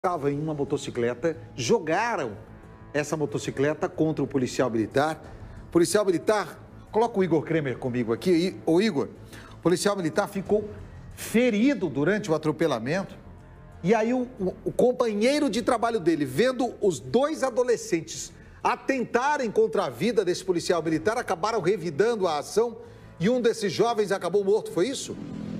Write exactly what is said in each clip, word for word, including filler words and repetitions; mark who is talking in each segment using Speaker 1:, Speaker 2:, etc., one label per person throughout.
Speaker 1: Estava em uma motocicleta, jogaram essa motocicleta contra o policial militar. Policial militar, coloca o Igor Kremer comigo aqui. Ô Igor, o policial militar ficou ferido durante o atropelamento. E aí o, o, o companheiro de trabalho dele, vendo os dois adolescentes atentarem contra a vida desse policial militar, acabaram revidando a ação e um desses jovens acabou morto, foi isso?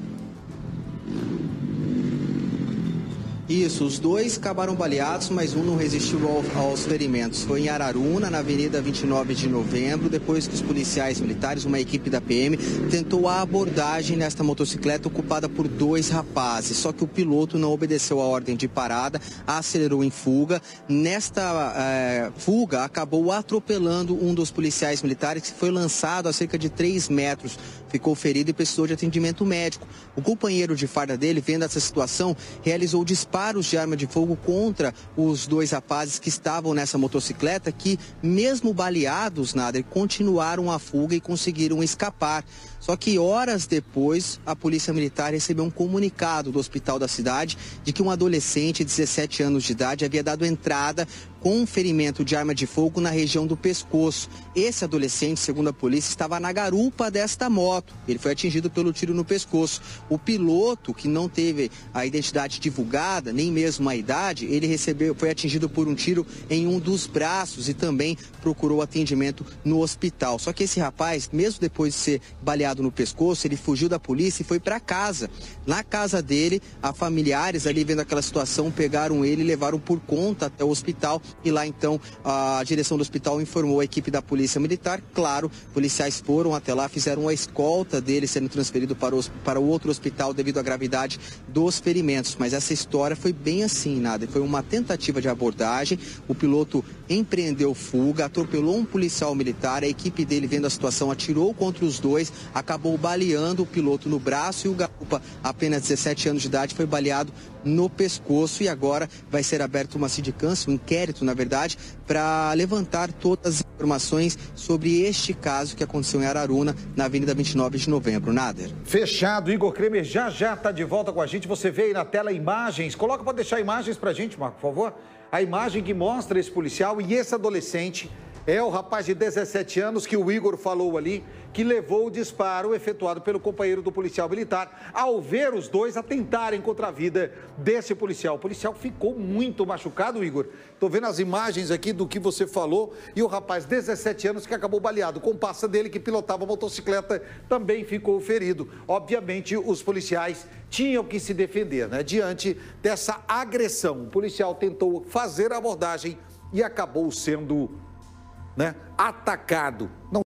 Speaker 2: Isso, os dois acabaram baleados, mas um não resistiu ao, aos ferimentos. Foi em Araruna, na Avenida vinte e nove de novembro, depois que os policiais militares, uma equipe da P M, tentou a abordagem nesta motocicleta ocupada por dois rapazes. Só que o piloto não obedeceu a ordem de parada, acelerou em fuga. Nesta é, fuga, acabou atropelando um dos policiais militares, que foi lançado a cerca de três metros. Ficou ferido e precisou de atendimento médico. O companheiro de farda dele, vendo essa situação, realizou disparos de arma de fogo contra os dois rapazes que estavam nessa motocicleta, que, mesmo baleados, Nader, continuaram a fuga e conseguiram escapar. Só que horas depois, a Polícia Militar recebeu um comunicado do hospital da cidade de que um adolescente de dezessete anos de idade havia dado entrada com um ferimento de arma de fogo na região do pescoço. Esse adolescente, segundo a polícia, estava na garupa desta moto. Ele foi atingido pelo tiro no pescoço. O piloto, que não teve a identidade divulgada, nem mesmo a idade, ele recebeu, foi atingido por um tiro em um dos braços e também procurou atendimento no hospital. Só que esse rapaz, mesmo depois de ser baleado no pescoço, ele fugiu da polícia e foi para casa. Na casa dele, a familiares ali vendo aquela situação, pegaram ele e levaram por conta até o hospital. E lá então a direção do hospital informou a equipe da Polícia Militar. Claro, policiais foram até lá, fizeram a escolta dele sendo transferido para o, para o outro hospital devido à gravidade dos ferimentos. Mas essa história foi bem assim, nada. Foi uma tentativa de abordagem. O piloto empreendeu fuga, atropelou um policial militar. A equipe dele, vendo a situação, atirou contra os dois, acabou baleando o piloto no braço e o garupa, apenas dezessete anos de idade, foi baleado no pescoço. E agora vai ser aberto uma sindicância, um inquérito, na verdade, para levantar todas as informações sobre este caso que aconteceu em Araruna, na Avenida vinte e nove de novembro. Nader.
Speaker 1: Fechado. Igor Kremer já já está de volta com a gente. Você vê aí na tela imagens. Coloca para deixar imagens para a gente, Marco, por favor. A imagem que mostra esse policial e esse adolescente é o rapaz de dezessete anos que o Igor falou ali, que levou o disparo efetuado pelo companheiro do policial militar ao ver os dois atentarem contra a vida desse policial. O policial ficou muito machucado, Igor. Estou vendo as imagens aqui do que você falou e o rapaz de dezessete anos que acabou baleado. O comparsa dele que pilotava a motocicleta também ficou ferido. Obviamente, os policiais tinham que se defender, né? Diante dessa agressão. O policial tentou fazer a abordagem e acabou sendo, né, atacado. Não